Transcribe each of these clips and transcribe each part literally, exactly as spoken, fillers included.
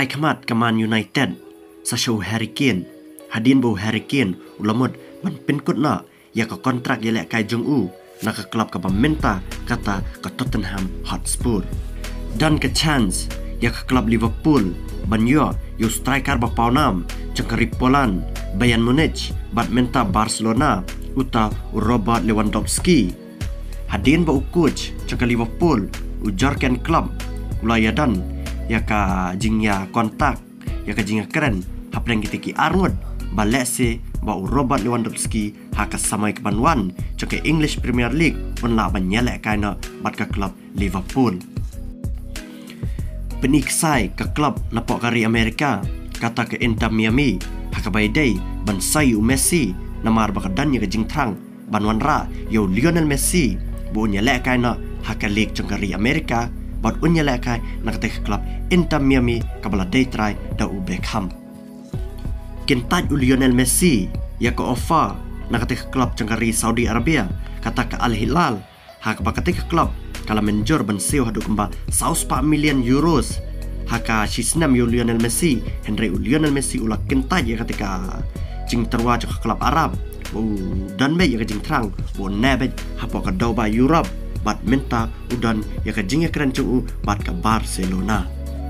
Hai kamat ke Man United sa show Harry Kane hadin bo Harry Kane ulamod man pinkut na ya ka kontrak yelek kai Jong U na ka klub ka pamenta kata ke Tottenham Hotspur dan ke chance ya ka klub Liverpool banyo yo striker ba paunam cengkari Poland Bayern Munich badminta Barcelona uta Robert Lewandowski hadin ba coach cengkari Liverpool ujarkan klub ulayadan ya ka jingya kontak ya ka jingya keren hapreng kitiki arwad balek se ba Robert Lewandowski haka samai ke banwan ceke English Premier League pun la banyelek kaina bat ka klub Liverpool peniksai ke klub napok kari Amerika kata ke Inter Miami haka baidai ban sayu Messi namar bakadan ya ke jingtrang banwan ra yo Lionel Messi bu nyelek kaina haka league cengkari Amerika bat unya lekai nak tek klub Inter Miami kabala day try da u Beckham kintaj u Lionel Messi ya ke offer nak tek klub cengkari Saudi Arabia kata ke Al Hilal hak bakatek klub kala menjor ban seo hadu kemba seratus million euros haka sisnam yo Lionel Messi Henry u Lionel Messi ulah kintaj ya ketika jing terwa ke klub Arab u dan be ya ke jing terang bu nebe hapo ke Dubai Europe bat minta udan ya ke jingya keren cu bat ke Barcelona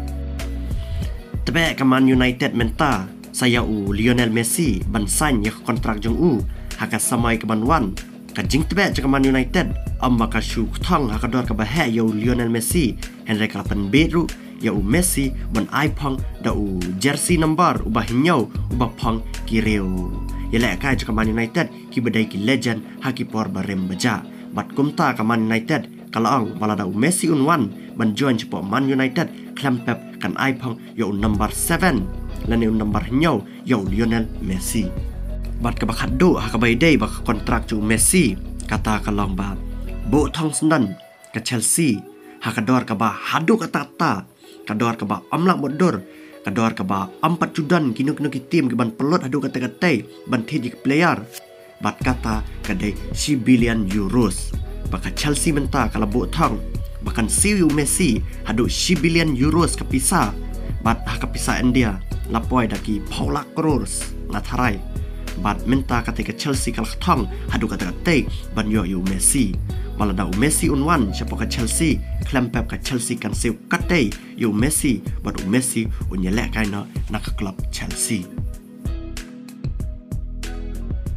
tebe ke Man United minta saya u Lionel Messi ban sign ya kontrak Jong U haka samai ke banwan ke jing tebe ke Man United amba ka shu thang haka dor ke bahe ya u Lionel Messi Henry Klapen bedru ya u Messi ban ipong da u jersey number ubah hinyau ubah pong kireu ya lek kai ke Man United ki bedai ki legend haki por barem baja bat kumta ke Man United kalau ang balada u Messi unwan ban join cepo Man United klempep kan ipong yo number seven lan yo number nyau yo Lionel Messi bat ke bakat do ha ka baidai bak kontrak cu Messi kata kalong ba bo thong sendan ke Chelsea ha ka dor ka ba hadu ka tata ka dor ka ba amlak bodor ka dor ka ba empat cudan kinu kinu ki tim ke ban pelot hadu kata katai ban thi player bat kata kadai si billion euros baka Chelsea menta kala bo thang bahkan si Messi hadu si billion euros kapisa bat ha kapisa India lapoi daki paula crores ngatharai bat menta ketika Chelsea kala thang hadu kata katai ban yo yu Messi malada u Messi unwan siapa ka Chelsea klempep ka Chelsea kan seu katai yu Messi bat u Messi unyelek kaina nak klub Chelsea